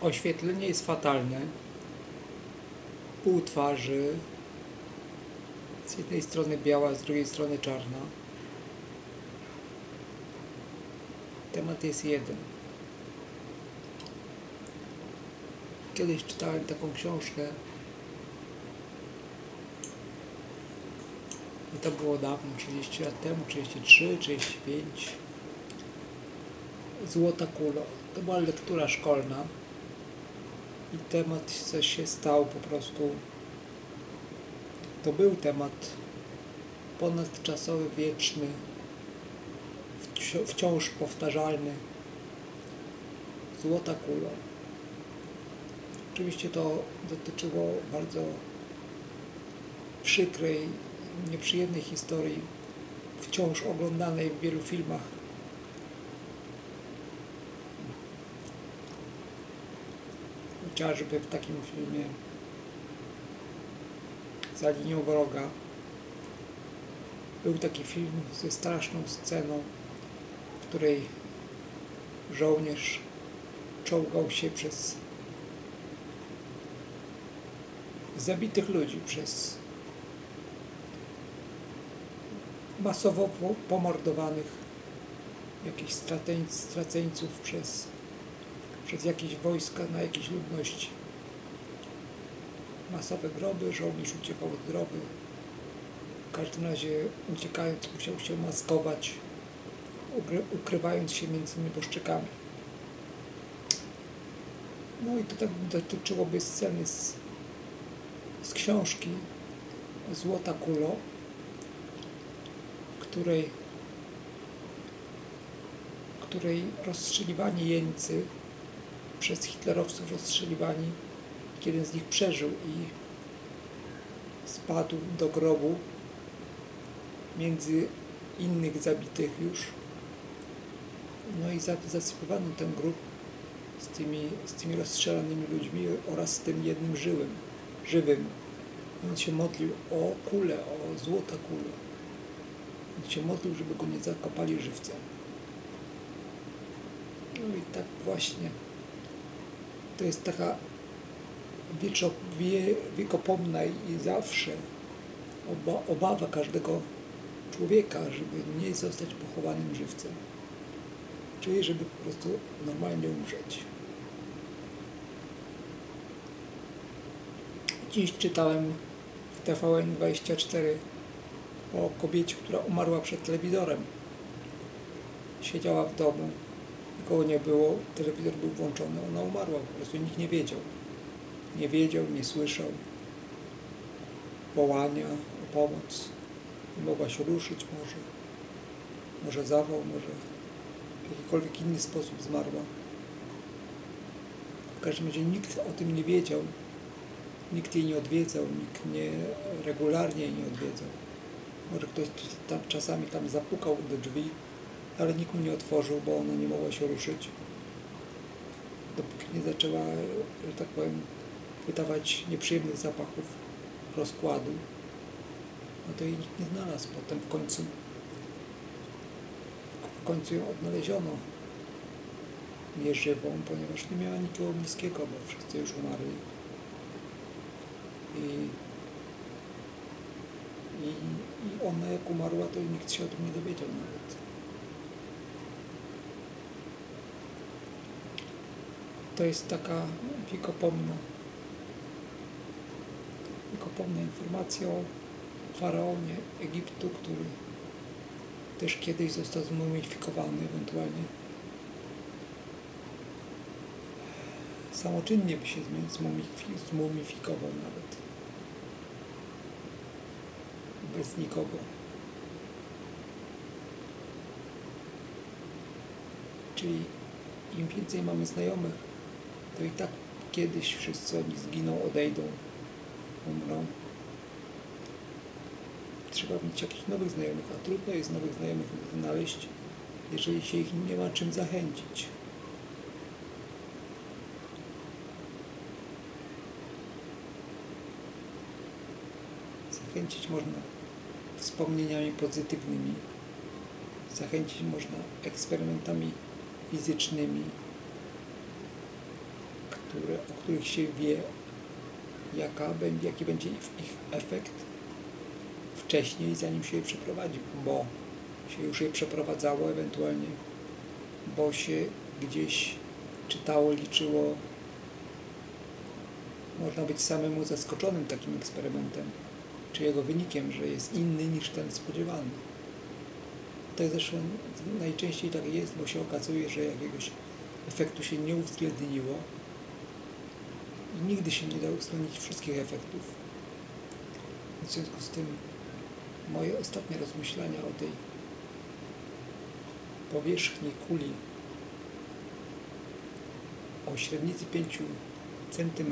Oświetlenie jest fatalne. Pół twarzy. Z jednej strony biała, z drugiej strony czarna. Temat jest jeden. Kiedyś czytałem taką książkę. I to było dawno, 30 lat temu, 33, 35. Złota kula. To była lektura szkolna. I temat coś się stał po prostu. To był temat ponadczasowy, wieczny, wciąż powtarzalny. Złota kula. Oczywiście to dotyczyło bardzo przykrej, nieprzyjemnej historii, wciąż oglądanej w wielu filmach. Chociażby w takim filmie Za linią wroga był taki film ze straszną sceną, w której żołnierz czołgał się przez zabitych ludzi, przez masowo pomordowanych jakichś straceńców, przez jakieś wojska na jakiejś ludności. Masowe groby, żołnierz uciekał zdrowy. W każdym razie uciekając musiał się maskować, ukrywając się między nieboszczykami. No i to tak dotyczyłoby sceny z książki Złota Kulo, w której rozstrzeliwani jeńcy, przez hitlerowców rozstrzeliwani, jeden z nich przeżył i spadł do grobu między innych zabitych już. No i zasypywano ten grób z tymi rozstrzelanymi ludźmi oraz z tym jednym żywym. I on się modlił o kulę, o złota kulę. On się modlił, żeby go nie zakopali żywcem. No i tak właśnie. To jest taka wiekopomna i zawsze obawa każdego człowieka, żeby nie zostać pochowanym żywcem. Czyli żeby po prostu normalnie umrzeć. Dziś czytałem w TVN24 o kobiecie, która umarła przed telewizorem. Siedziała w domu, nikogo nie było, telewizor był włączony, ona umarła, po prostu nikt nie wiedział. Nie wiedział, nie słyszał wołania o pomoc. Nie mogła się ruszyć może zawał, może w jakikolwiek inny sposób zmarła. W każdym razie nikt o tym nie wiedział, nikt jej nie odwiedzał, nikt regularnie jej nie odwiedzał. Może ktoś tam czasami zapukał do drzwi, ale nikt mu nie otworzył, bo ona nie mogła się ruszyć. Dopóki nie zaczęła, że tak powiem, wydawać nieprzyjemnych zapachów rozkładu, no to jej nikt nie znalazł. Potem w końcu ją odnaleziono nieżywą, ponieważ nie miała nikogo bliskiego, bo wszyscy już umarli. I ona jak umarła, to nikt się o tym nie dowiedział nawet. To jest taka wiekopomna informacja o faraonie Egiptu, który też kiedyś został zmumifikowany, ewentualnie samoczynnie by się zmumifikował nawet. Bez nikogo. Czyli im więcej mamy znajomych, to i tak kiedyś wszyscy oni zginą, odejdą, umrą. Trzeba mieć jakichś nowych znajomych, a trudno jest nowych znajomych znaleźć, jeżeli się ich nie ma czym zachęcić. Zachęcić można wspomnieniami pozytywnymi, zachęcić można eksperymentami fizycznymi, o których się wie, jaki będzie ich efekt wcześniej, zanim się je przeprowadzi, bo się już je przeprowadzało ewentualnie, bo się gdzieś czytało, liczyło. Można być samemu zaskoczonym takim eksperymentem, czy jego wynikiem, że jest inny niż ten spodziewany. Tak zresztą najczęściej tak jest, bo się okazuje, że jakiegoś efektu się nie uwzględniło i nigdy się nie da uwzględnić wszystkich efektów. W związku z tym moje ostatnie rozmyślania o tej powierzchni kuli o średnicy 5 cm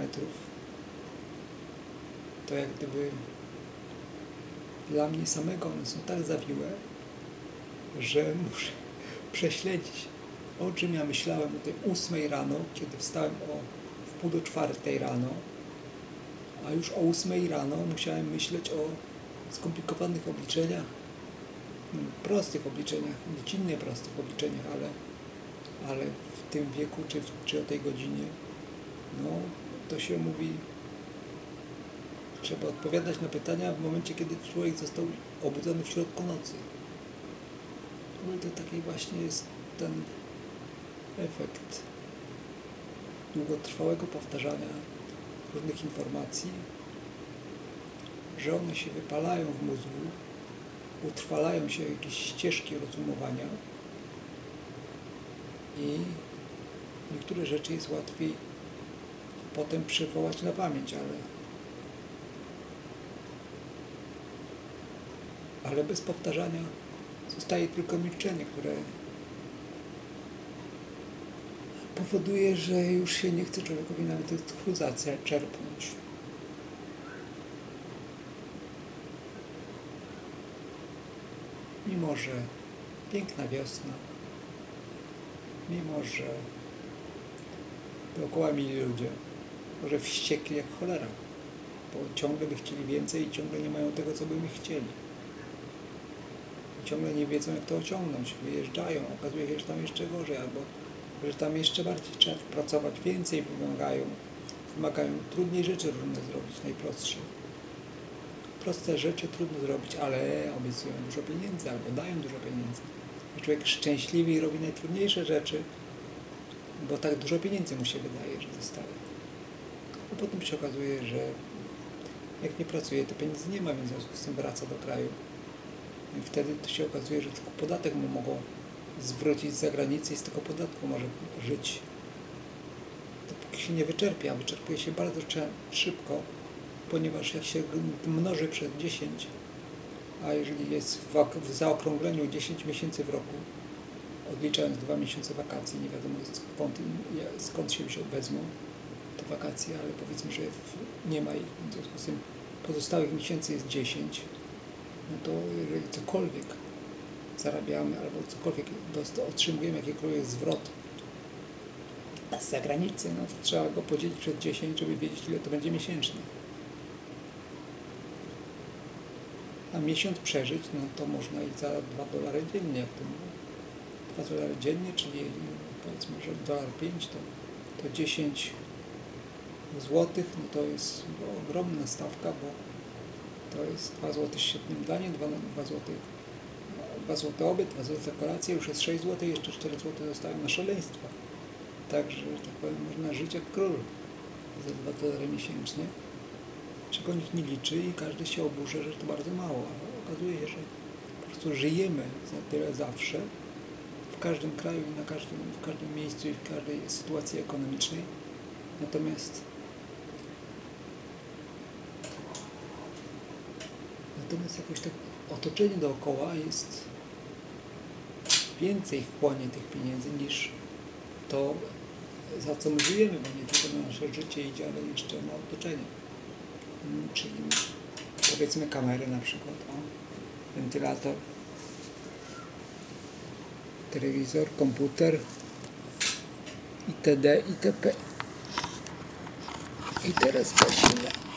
to jak gdyby dla mnie samego one są tak zawiłe, że muszę prześledzić, o czym ja myślałem o tej 8 rano, kiedy wstałem w 3:30 rano, a już o 8 rano musiałem myśleć o skomplikowanych obliczeniach, prostych obliczeniach, dziecinnie prostych obliczeniach, ale w tym wieku, czy o tej godzinie, no to się mówi, trzeba odpowiadać na pytania w momencie, kiedy człowiek został obudzony w środku nocy. No to taki właśnie jest ten efekt długotrwałego powtarzania różnych informacji, że one się wypalają w mózgu, utrwalają się jakieś ścieżki rozumowania i niektóre rzeczy jest łatwiej potem przywołać na pamięć, ale bez powtarzania zostaje tylko milczenie, które powoduje, że już się nie chce człowiekowi nawet tchu czerpnąć. Mimo że piękna wiosna, mimo że dookoła mili ludzie, może wściekli jak cholera, bo ciągle by chcieli więcej i ciągle nie mają tego, co by my chcieli. I ciągle nie wiedzą, jak to osiągnąć. Wyjeżdżają, okazuje się, że tam jeszcze gorzej, albo że tam jeszcze bardziej trzeba pracować, więcej wymagają trudniej rzeczy różne zrobić, najprostsze. Proste rzeczy trudno zrobić, ale obiecują dużo pieniędzy albo dają dużo pieniędzy. A człowiek szczęśliwy robi najtrudniejsze rzeczy, bo tak dużo pieniędzy mu się wydaje, że zostaje. A potem się okazuje, że jak nie pracuje, to pieniędzy nie ma, więc w związku z tym wraca do kraju. I wtedy to się okazuje, że tylko podatek mu mogą zwrócić z zagranicy i z tego podatku może żyć. Dopóki się nie wyczerpie, a wyczerpuje się bardzo szybko, ponieważ jak się mnoży przez 10, a jeżeli jest w zaokrągleniu 10 miesięcy w roku, odliczając 2 miesiące wakacji, nie wiadomo skąd się wezmą te wakacje, ale powiedzmy, że nie ma ich, w związku z tym pozostałych miesięcy jest 10, no to jeżeli cokolwiek zarabiamy albo cokolwiek otrzymujemy, jakikolwiek zwrot z zagranicy, no to trzeba go podzielić przez 10, żeby wiedzieć, ile to będzie miesięcznie. A miesiąc przeżyć, no to można i za $2 dziennie, jak to mówię. $2 dziennie, czyli powiedzmy, że $5 to 10 złotych, no to jest ogromna stawka, bo to jest 2 zł świetnym daniem, 2 zł obiad, 2 zł kolacje, już jest 6 zł, jeszcze 4 zł zostają na szaleństwo. Także, że tak powiem, można żyć jak król za $2 miesięcznie, czego nikt nie liczy i każdy się oburza, że to bardzo mało, ale okazuje się, że po prostu żyjemy za tyle zawsze, w każdym kraju, w każdym miejscu i w każdej sytuacji ekonomicznej. Natomiast jakoś tak otoczenie dookoła jest więcej wchłonie tych pieniędzy niż to, za co my żyjemy, bo nie tylko na nasze życie idzie, ale jeszcze na otoczenie. Czyli powiedzmy kamery na przykład, wentylator, telewizor, komputer itd. itp. I teraz gasimy.